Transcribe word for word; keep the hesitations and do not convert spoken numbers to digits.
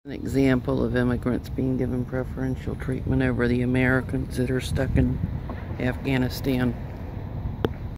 An example of immigrants being given preferential treatment over the Americans that are stuck in Afghanistan.